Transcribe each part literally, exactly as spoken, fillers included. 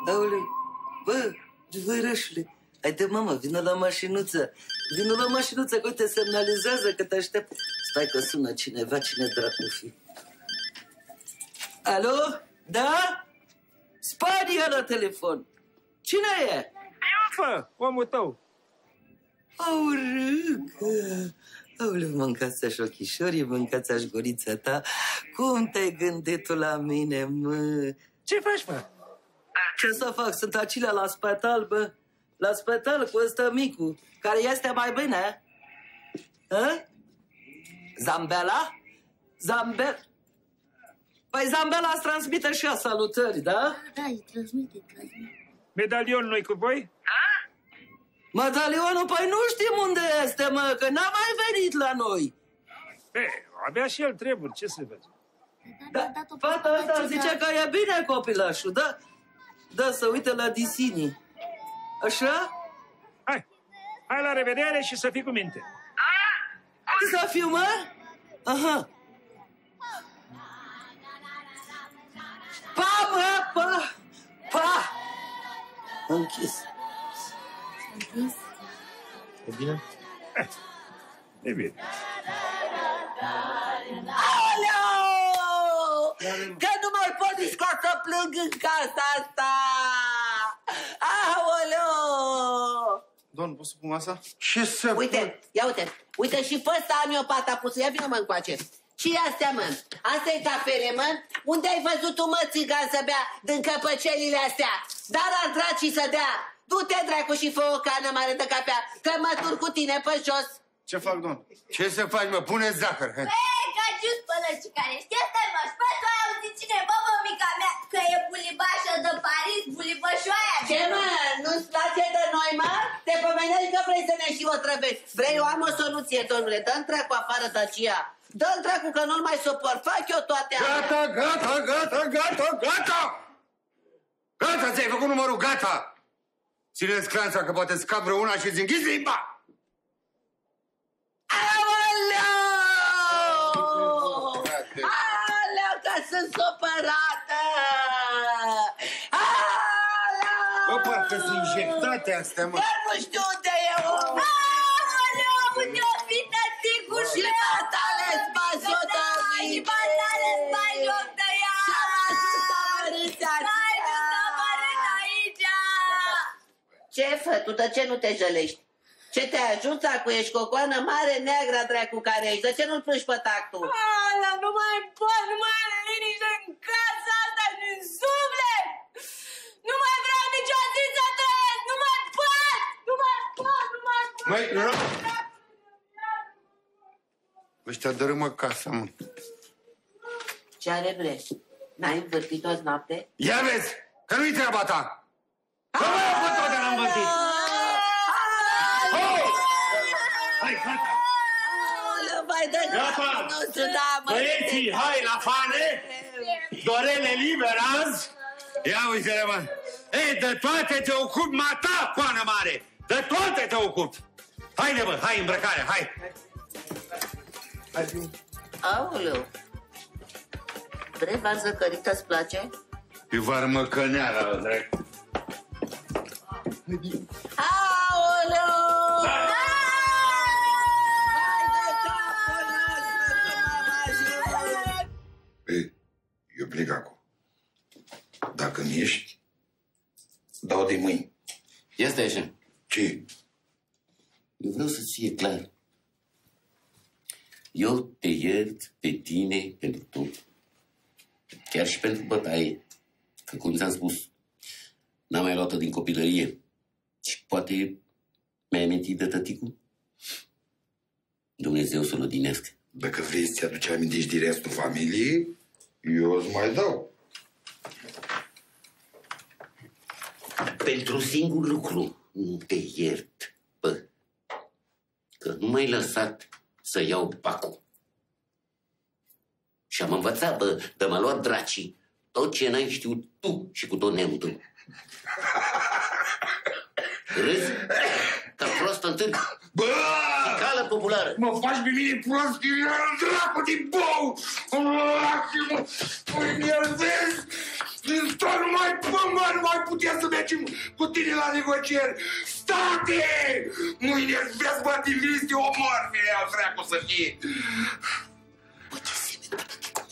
Aoleu, bă, vârășule, haide, mama, vină la mașinuță. Vină la mașinuță, că uite, semnalizează că te aștept. Stai că sună cineva, cine dracu fi. Alo? Da? Spania la telefon. Cine e? Iofă, omul tău. Aurâcă. Aoleu, mâncați-aș ochișorii, mâncați-aș gurița ta. Cum te-ai gândit tu la mine, mă? Ce faci, mă? Ce să fac? Sunt acilea la spital, bă. La spital cu ăsta micu, care este mai bine. Hă? Zambela? Zambela? Păi Zambela îți transmite și ea salutări, da? Da, îi transmite, transmite. Medalion nu-i cu voi? Medalionul, păi nu știm unde este, mă, că n-a mai venit la noi. E, abia și el trebuie, ce să vezi? Da, fata asta zice că e bine copilașul, da? Da, să uite la Disini. Așa? Hai, hai la revedere și să fii cu minte. Să fiu, mă? Aha. Pa, mă, pa, pa. Închis. Închis? E bine? E bine. Aoleu! Că nu mai pot nici ca să plâng în casa asta! Aoleu! Domn, poți să pun masa? Ce să... Uite, ia uite, uite și fă ăsta am eu pata pusă, ia vină mă încoace. Și astea, mă, asta e cafele, mă? Unde ai văzut tu, mă, țigan să bea din căpăcelile astea? Dar al dracii să dea! Du-te, dracu, și fă o cană mare de cafea, că mă tur cu tine pe jos. Ce fac, domn? Ce să faci, mă? Pune zahăr. Băi, Caciu spălăcicare, știi asta, mă? Și tu ai auzit cine, bă, mămica mea, că e bulibașă de Paris, bulibășoaia. Ce, mă? Nu-ți place de noi, mă? Te pomenești că vrei să ne și otrăvești. Vrei, eu am o soluție, domnule. Dă-mi dracu afară de aceea. Dă-mi dracu că nu-l mai suport. Fac eu toate astea. Gata, gata, gata, gata, gata! Gata, ți-ai făcut numărul, gata! Ține-ți clanța că poate scap vreo una și îți închizi limba! Aoleu! Aoleu, că sunt supărată! Aoleu! Bă, parcă sunt injectate astea, mă! Chiar nu știu unde e omul! Aoleu, unde-o fi tăticul Și meu? matale spațiu de Și matale spai joc de ea! Și-am ascultat Hai, nu să mărât aici! Ce, fă, tu de ce nu te jălești? Ce te ajută cu ești cocoană mare, neagră, dracu care ești? De ce nu-l plângi pe tactul? Ala, nu mai pot, nu mai are liniște în casa asta și în suflet! Nu mai vreau nicio zi să trăiesc! Nu mai pot! Nu mai pot! Nu mai pot! Măi, rog! Ăștia dărâmă casa, mă. Ce are bre? N-ai învârtit toți noapte? Ia vezi, că nu-i treaba ta! Că mă iau pe toate l-am învârtit! Hai, gata! Vai de Gata! nu știu, da, mă. Băieții, hai la fane! Dorele liber azi! Ia uite-le, mă! Ei, de toate te ocupi, mata, coană mare! De toate te ocupi! Haide, mă, hai îmbrăcare, hai! Aoleu. Vrei varză cărită, îți place? E varmăcăneala, dracu! Aoleu! Hai de capul nostru, că m-am ajuns! Ei, eu plec acum. Dacă mi ești, dau de mâini. Ia stai așa. Ce? Eu vreau să-ți fie clar. Eu te iert pe tine pentru tot. Chiar și pentru bătaie. Că, cum ți-am spus, n-am mai luat-o din copilărie. Și poate mi-ai amintit de tăticul? Dumnezeu să-l odinească. Dacă vrei să-ți aduci amintiști de restul familiei, eu îți mai dau. Pentru singur lucru nu te iert, bă. Că nu m-ai lăsat să iau bacul. Și am învățat, bă, de m-a luat dracii tot ce n-ai știut tu și cu tot neamul tău. Râzi ca prost în târg. Bă! Cală populară. Mă faci pe mine prost, dracu din bou! Mă, mă, mă, Stai, nu mai pă, mă, nu mai putem să mergem cu tine la negocieri. State! Mâine vezi, bă, din liste, omor, fie, al dracu să fie. Bă, ce semen,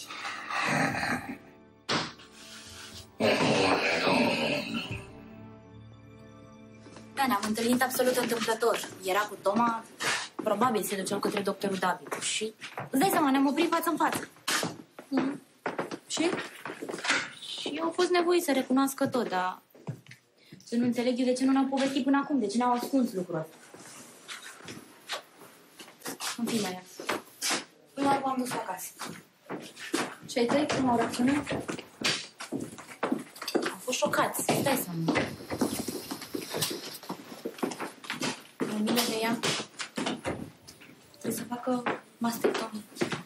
Da, ne-am întâlnit absolut întâmplător. Era cu Toma, probabil se duceau către doctorul David. Și îți dai seama, ne-am oprit față în față. Mm. Și? Și au fost nevoiți să recunoască tot, dar să nu înțeleg eu de ce nu ne-au povestit până acum, de ce ne-au ascuns lucrul ăsta. În fine, până la urmă am dus acasă. Și ai tăi cum au reacționat? Au fost șocați, îți dai seama. Mai milă de ea. Trebuie să facă mastectomie.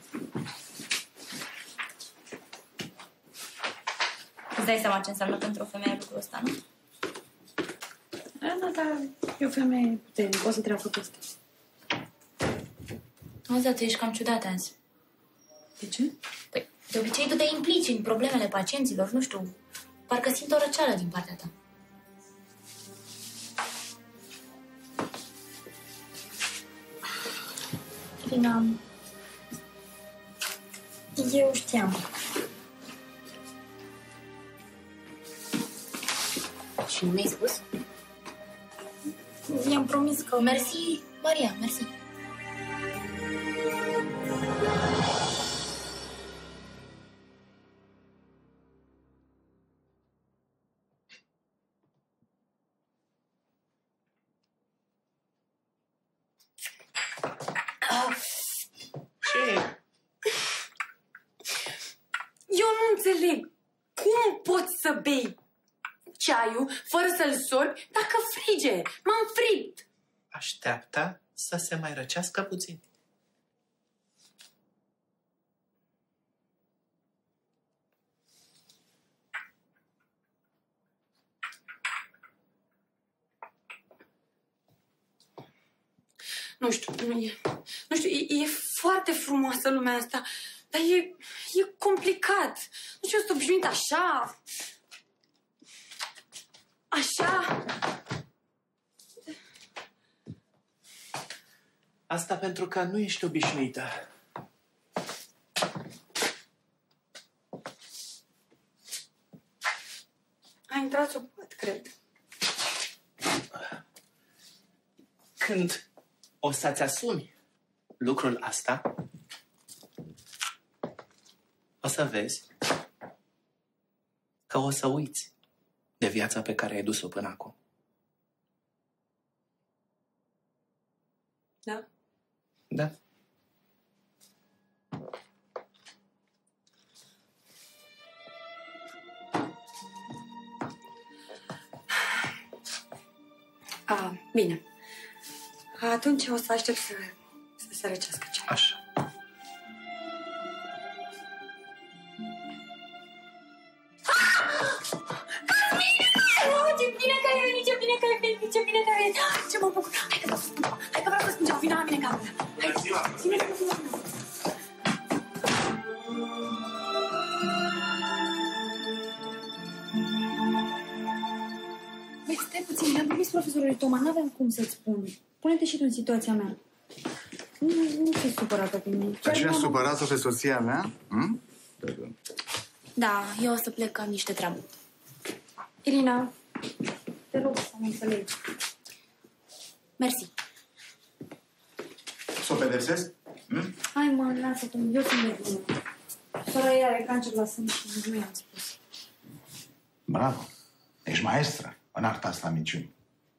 Îți dai seama ce înseamnă pentru o femeie lucrul ăsta, nu? Da, da, dar e o femeie puternică, o să treacă peste. Auzi, dar tu ești cam ciudată azi. De ce? Păi, de obicei tu te implici în problemele pacienților, nu știu. Parcă simt o răceală din partea ta. Irina, eu știam. Și nu mi-ai spus? I-am promis că... Mersi, Maria, mersi. Ce? Eu nu înțeleg. Cum poți să bei ceaiul fără să-l sorbi dacă frige? M-am fript. Așteaptă să se mai răcească puțin. Nu știu, nu e, nu știu, e, e foarte frumoasă lumea asta, dar e, e complicat. Nu știu, eu sunt obișnuit așa, așa. Asta pentru că nu ești obișnuită. A intrat sub pat, cred. Când o să-ți asumi lucrul asta, o să vezi că o să uiți de viața pe care ai dus-o până acum. Da? Da. A, bine. Atunci o să aștept să, să se răcească cea. Așa. Ce bine că ai venit, ce bine că ai venit, ce bine că ai venit. Ce mă bucur. Hai că vreau să spun, hai că vreau să spun ceva. Vino la mine în cameră. Hai, ține că vino la mine. Băi, stai puțin, mi-am promis profesorului Toma, n-aveam cum să-ți spun. Pune-te și tu în situația mea. Nu, nu fi supărată pe mine. Aceea supărată pe soția mea? Hm? Da, eu o să plec, am niște treabă. Irina, te rog să mă înțelegi. Mersi. Să o pedepsesc? Hm? Hai, mă, lasă-te, eu sunt de bună. Sora ei are cancer la sân și nu i-am spus. Bravo. Ești maestră în arta asta a minciunii.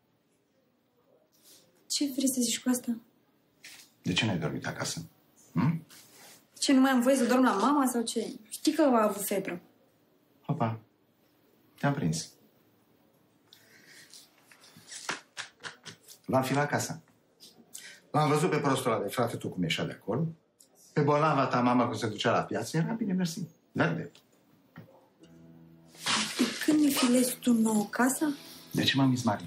Ce vrei să zici cu asta? De ce n-ai dormit acasă? Hm? Ce, nu mai am voie să dorm la mama sau ce? Știi că a avut febră. Opa, te-am prins. L-am fi la casă. L-am văzut pe prostul ăla de frate tu cum ieșea de acolo. Pe bolava ta mama cum se ducea la piață. Era bine, mersi. Verde. Când mi filezi tu nouă casa? De ce m-am mis Marina?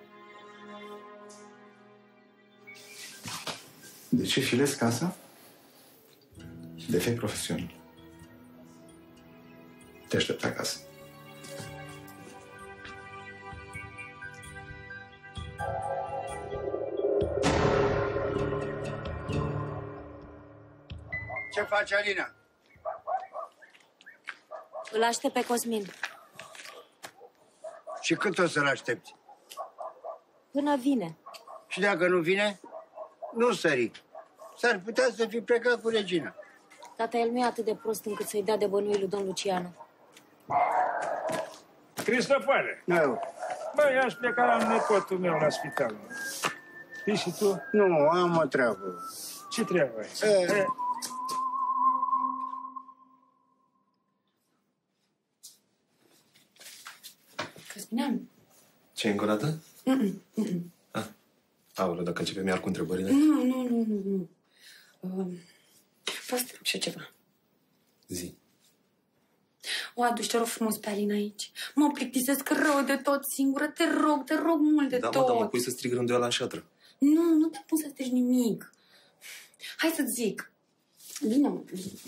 De ce filezi casa? Defect profesional. Te aștept acasă. Ce face Alina? Îl aștept pe Cosmin. Și cât o să-l aștepți? Până vine. Și dacă nu vine, nu sări. S-ar putea să fi plecat cu Regina. Tata, el nu e atât de prost încât să-i dea de bănuii lui domn Luciano. Cristofoare. Nu. Bă, eu aș pleca la nepotul meu la spital. Știi și tu? Nu, am o treabă. Ce treabă ai? E... E... Cosminean. Ce, încă o dată? Mm-mm, mm-mm. Ah. Aoleu, dacă începem iar cu întrebările... Nu, nu, nu, nu, nu. Uh, vreau să te rog și ceva. Zi. O aduci, te rog frumos pe Alina aici. Mă plictisesc rău de tot singură. Te rog, te rog mult de da, tot. Da, mă, dar mă pui să strig rânduiala în șatră. Nu, nu te pun să strici nimic. Hai să-ți zic. Bine, mă.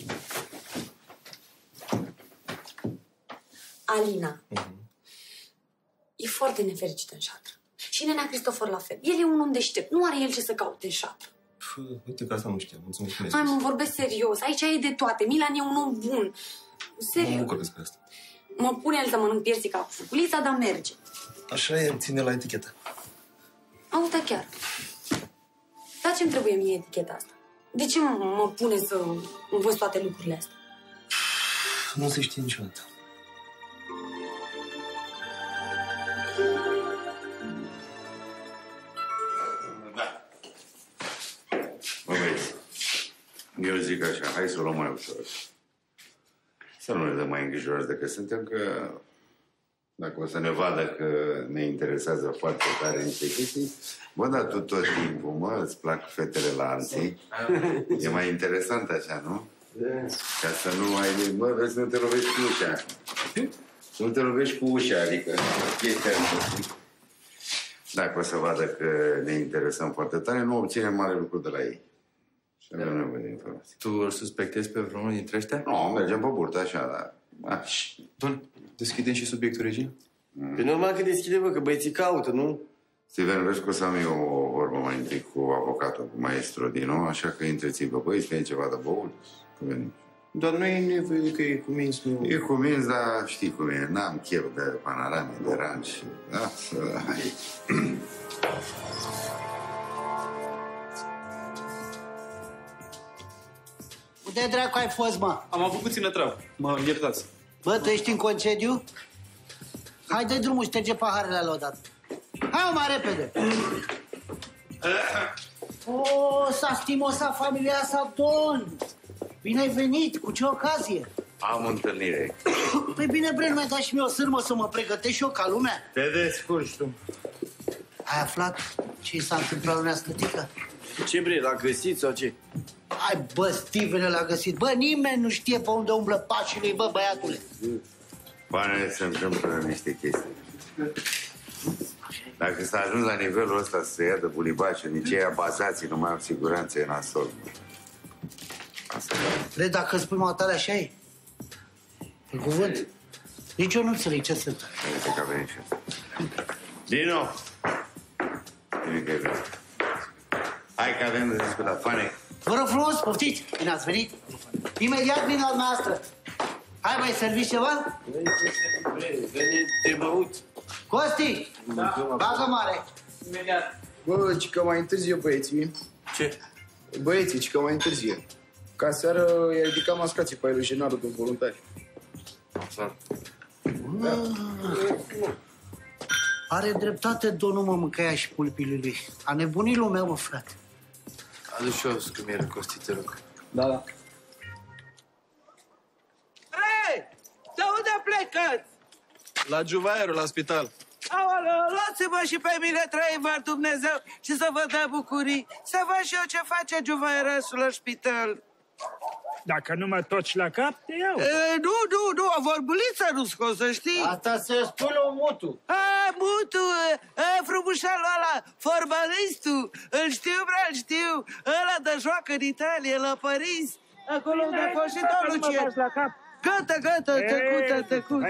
Alina. Uh-huh. E foarte nefericită în șatră. Și nenea Cristofor la fel. El e un om deștept. Nu are el ce să caute în șatră. Pă, uite că asta nu știam. Mulțumesc. Hai, mă, vorbesc serios. Aici e de toate. Milan e un om bun. Serios. Mă bucur despre asta. Mă pune el să mănânc piersica cu fuculița, dar merge. Așa e, ține la etichetă. Auta chiar. Dar ce-mi trebuie mie eticheta asta? De ce mă, mă pune să învăț toate lucrurile astea? Nu se știe niciodată. Da. Bă, băieți, eu zic așa, hai să o luăm mai ușor. Să nu ne dăm mai îngrijorați decât suntem, că dacă o să ne vadă că ne interesează foarte tare niște chestii, bă, dar tu tot timpul, mă, îți plac fetele la alții. E mai interesant așa, nu? Ca să nu ai... Bă, vezi să nu te lovești cu ușa. Să nu te lovești cu ușa, adică chestia asta. Dacă o să vadă că ne interesăm foarte tare, nu obținem mare lucru de la ei. Și avem nevoie de informații. Tu îl suspectezi pe vreunul dintre ăștia? Nu, mergem pe burtă, așa, dar... Bun, deschidem și subiectul Regina? Pe normal că deschide, bă, că băieții caută, nu? Steven, vezi că o să am eu o vorbă mai întâi cu avocatul, cu maestru din nou, așa că întrețiți-vă, băi, spune ceva de băut. Dar nu e nevoie că e cu minți, nu... E cu minți, dar știi cum e, n-am chef de panorame, de ranci. Da, să... hai. Unde dracu ai fost, mă? Am avut puțină treabă. Mă iertați. Bă, tu ești în concediu? Hai, dă drumul, șterge paharele la odată. Hai, mai repede! O, s-a stimosat familia sa, Don! Bine ai venit, cu ce ocazie? Am întâlnire. Păi bine, Bren, mi-ai dat și mie o sârmă să mă pregătesc și eu ca lumea. Te descurci tu. Ai aflat ce s-a întâmplat lumea stătică? Ce, bre, l-a găsit sau ce? Hai, bă, Steven l-a găsit. Bă, nimeni nu știe pe unde umblă pașii lui, bă, băiatule. Pane, se întâmplă niște chestii. Dacă s-a ajuns la nivelul ăsta să se ia de bulibace, nici ei abazații nu mai au siguranță în nasol. Asta e. Re, dacă spui matale așa e? Pe cuvânt? Nici eu nu înțeleg ce se întâmplă. Uite că a venit și asta. Dino! Bine că ai venit. Hai că avem de discutat. Pane! Vă rog frumos, poftiți! Bine ați venit? Imediat vin la noastră. Hai, mai serviți ceva? Veni de băut. Costi! Da. Bagă mare! Imediat. Bă, ci că mai întârzie băieții. Ce? Băieții, ci că mai întârzie. Ca seară i-a ridicat mascații pe aerogenarul de voluntari. Da. Da. Are dreptate domnul mă mâncăia și pulpile lui. A nebunit lumea, mă, frate. Adu și eu scumieră, Costi, te rog. Da, da. Hei! De unde plecați? La Juvaieru, la spital. Aoleu, luați-mă și pe mine, trăi-vă Dumnezeu, și să vă dă bucurii. Să văd și eu ce face Juvaierăsul la spital. Dacă nu mă toci la cap, te iau. E, nu, nu, nu, o vorbuliță nu scos, să știi. Asta se spune o mutu. A, mutu, a, frumușalul ăla, fotbalistul, îl știu, bre, îl știu. Ăla de joacă în Italia, la Paris, acolo unde a fost și domnul Lucian. Gata, gata, tăcută, tăcut.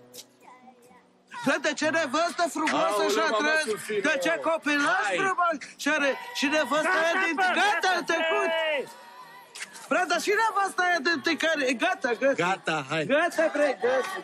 De ce nevăstă frumoasă și atrăs, de ce copilaș frumos și are și nevăstă din... Gata, tăcut. Bre, dar și nava asta e de, de care... Gata, gata. Gata, hai. Gata, bre, gata.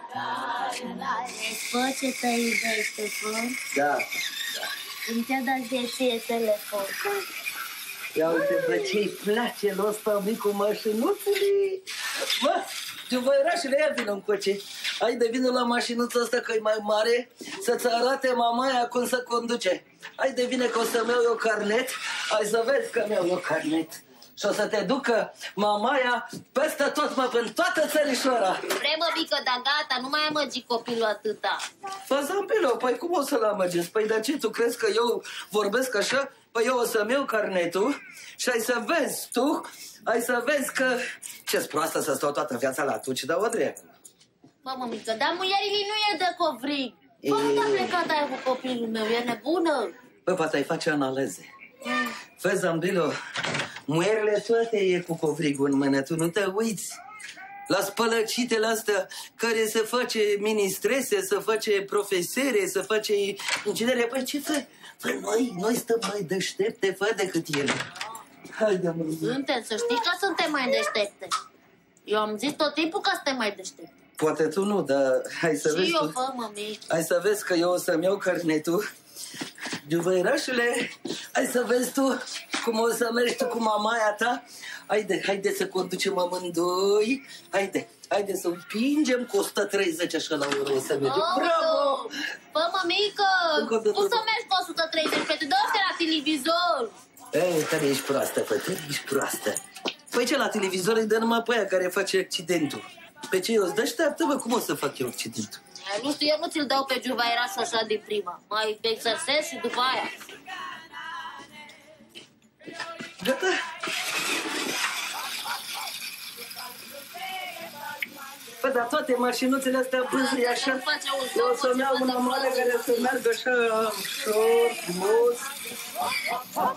Fă ce te iubește, fă. Da. Îmi ți-a dat de ție telefon. Ia uite, bă, ce-i place l ăsta, micul mașinuțului. Mă, Giuvăierașule, ia vină încoace. Hai de vină la mașinuța asta că e mai mare, să-ți arate mamaia cum să conduce. Hai de vine că o să-mi iau eu carnet, hai să vezi că mi-au eu carnet. Și o să te ducă mamaia peste tot, mă, în toată țărișoara. Vrei, mă, mică, dar gata, nu mai amăgi copilul atâta. Făzampilo, păi cum o să-l amăgesc? Păi de ce, tu crezi că eu vorbesc așa? Păi eu o să-mi iau carnetul și ai să vezi tu, ai să vezi că... Ce-s proastă să stau toată viața la tuci, dar o drept. Bă, mămică, dar muierii nu e de covrig. Bă, unde a plecat aia cu copilul meu? E nebună? Bă, poate ai face analize. Fă, Zambilo, muierile toate e cu covrigul în mână, tu nu te uiți. La spălăcitele astea care se face ministrese, se face profesere, se face inginere. Păi ce fă? Fă, noi, noi stăm mai deștepte, fă, decât ele. Haide, mă. Suntem, să știi că suntem mai deștepte. Eu am zis tot timpul că suntem mai deștepte. Poate tu nu, dar hai să și vezi eu, tu. fă, mămică. Hai să vezi că eu o să-mi iau carnetul. Giuvăierașule, hai să vezi tu cum o să mergi tu cu mamaia ta. Haide, haide să conducem amândoi. Haide, haide să împingem cu o sută treizeci așa la oră. O să mergem. Oh, bravo! Bă, mămică, cum să mergi cu o sută treizeci? Pe te dă la televizor. Ei, care ești proastă, fă, ești proastă. Păi ce, la televizor îi dă numai pe aia care face accidentul. Pe ce, eu îți deșteaptă, bă, cum o să fac eu accidentul? Nu știu, eu nu ți-l dau pe Giuvăierașul așa din prima. Mai exersez și după aia. Gata? Bă, dar toate mașinuțele astea bâzâi așa, eu o să-mi iau una mare care să meargă așa ușor, frumos.